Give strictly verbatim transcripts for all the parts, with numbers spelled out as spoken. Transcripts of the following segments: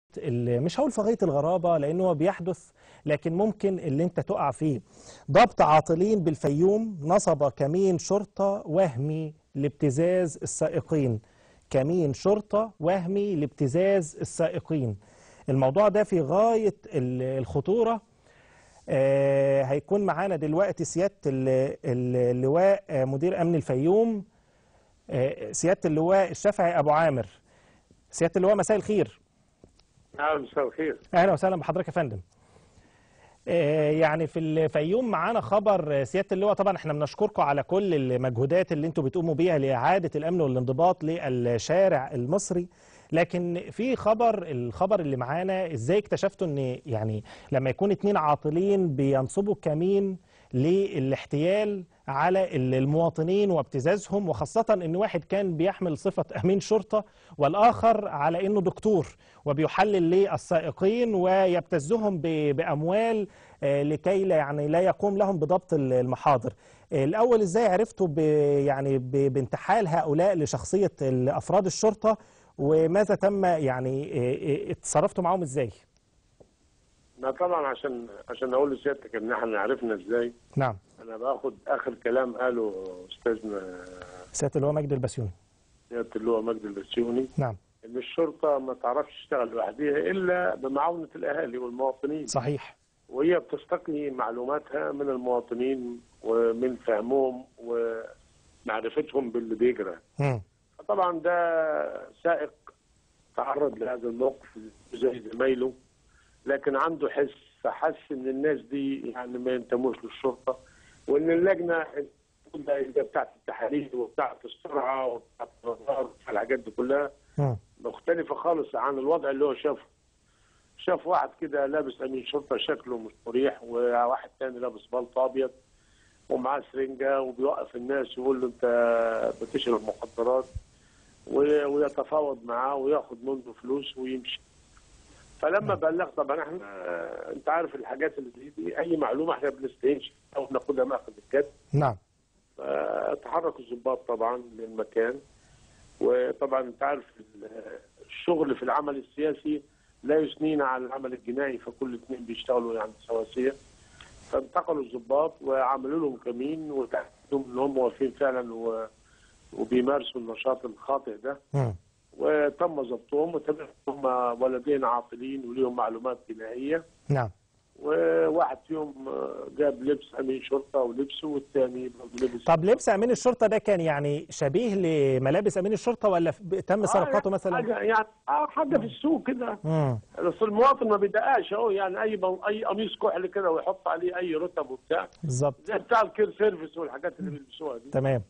مش هقول في غاية الغرابة لأنه هو بيحدث، لكن ممكن اللي انت تقع فيه. ضبط عاطلين بالفيوم نصب كمين شرطة وهمي لابتزاز السائقين. كمين شرطة وهمي لابتزاز السائقين. الموضوع ده في غاية الخطورة. آه هيكون معانا دلوقتي سيادة اللواء مدير أمن الفيوم، آه سيادة اللواء الشافعي أبو عامر. سيادة اللواء مساء الخير. نعم مساء الخير. اهلا وسهلا بحضرتك يا فندم. آه يعني في الفيوم معانا خبر سياده اللواء، طبعا احنا بنشكركم على كل المجهودات اللي انتم بتقوموا بيها لاعاده الامن والانضباط للشارع المصري، لكن في خبر الخبر اللي معانا ازاي اكتشفتوا ان يعني لما يكون اتنين عاطلين بينصبوا كمين للاحتيال على المواطنين وابتزازهم، وخاصة ان واحد كان بيحمل صفة امين شرطة والاخر على انه دكتور وبيحلل للسائقين ويبتزهم باموال لكي لا يعني لا يقوم لهم بضبط المحاضر. الاول ازاي عرفتوا يعني بانتحال هؤلاء لشخصية افراد الشرطة، وماذا تم يعني اتصرفتوا معهم ازاي؟ لا طبعا عشان عشان اقول لسيادتك ان احنا عرفنا ازاي. نعم. انا باخد اخر كلام قاله استاذنا سيادة اللواء مجدي البسيوني. سيادة اللواء مجدي البسيوني. نعم. ان الشرطه ما تعرفش تشتغل لوحدها الا بمعاونه الاهالي والمواطنين. صحيح. وهي بتستقي معلوماتها من المواطنين ومن فهمهم ومعرفتهم باللي بيجرى. امم. طبعا ده سائق تعرض لهذا الموقف زي زمايله، لكن عنده حس، فحس ان الناس دي يعني ما ينتموش للشرطه، وان اللجنه بتاعت التحاليل وبتاعت السرعه وبتاعت الرادار والحاجات دي كلها مختلفه خالص عن الوضع اللي هو شافه. شاف واحد كده لابس امين شرطه شكله مش مريح، وواحد تاني لابس بلطو ابيض ومعاه سرنجه وبيوقف الناس ويقول له انت بتشرب مخدرات، ويتفاوض معاه وياخد منه فلوس ويمشي. فلما بلغ طبعا احنا انت عارف الحاجات اللي زي دي اي معلومه احنا بنستهينش او بناخدها ماخذ الجد. نعم. فتحرك الضباط طبعا للمكان، وطبعا انت عارف الشغل في العمل السياسي لا يثنينا على العمل الجنائي، فكل اثنين بيشتغلوا يعني سواسيه. فانتقلوا الضباط وعملوا لهم كمين وتاكدوا ان هم واقفين فعلا و... وبيمارسوا النشاط الخاطئ ده. م. وتم ضبطهم وتم هم ولدين عاطلين وليهم معلومات جنائيه. نعم. وواحد فيهم جاب لبس امين شرطه ولبسه، والثاني لبس. طب لبس امين الشرطه ده كان يعني شبيه لملابس امين الشرطه ولا تم سرقته آه مثلا؟ حاجه يعني اه حاجه في السوق كده. بس المواطن ما بيدققش اهو، يعني اي اي قميص كحل كده ويحط عليه اي رتب وبتاع. بالظبط. زي بتاع الكير سيرفيس والحاجات اللي بيلبسوها دي. تمام.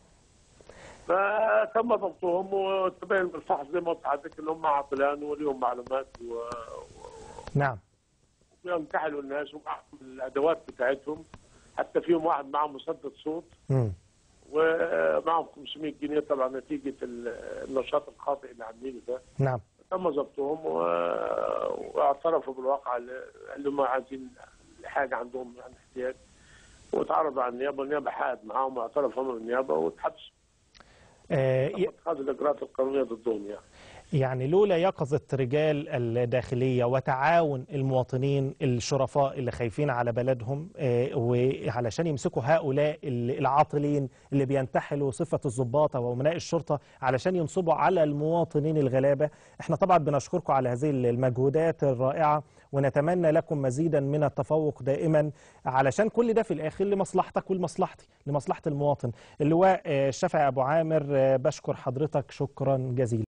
فتم ضبطهم وتبين بالفحص زي ما قلت لحضرتك ان هم عاطلان وليهم معلومات و... و... نعم. وينتحلوا الناس ومعهم الادوات بتاعتهم، حتى فيهم واحد معه مسدس صوت. امم. ومعهم خمسمية جنيه طبعا نتيجه النشاط الخاطئ اللي عاملينه ده. نعم. تم ضبطهم و... واعترفوا بالواقع اللي هم عايزين حاجه عندهم عن احتياج، وتعرضوا على النيابه، والنيابه حققت معاهم واعترفوا امام النيابه واتحبسوا. آه اتخاذ الاجراءات القانونيه ضدهم يعني. يعني لولا يقظة رجال الداخلية وتعاون المواطنين الشرفاء اللي خايفين على بلدهم آه وعلشان يمسكوا هؤلاء العاطلين اللي بينتحلوا صفة الضباط وأمناء الشرطة علشان ينصبوا على المواطنين الغلابة. احنا طبعا بنشكركم على هذه المجهودات الرائعة، ونتمنى لكم مزيدا من التفوق دائما، علشان كل ده في الآخر لمصلحتك ولمصلحتي، لمصلحة المواطن. اللواء الشافعي أبو عامر، بشكر حضرتك شكرا جزيلا.